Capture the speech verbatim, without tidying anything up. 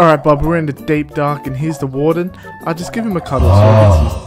Alright, Bob, we're in the deep dark, and here's the warden. I'll just give him a cuddle so he gets his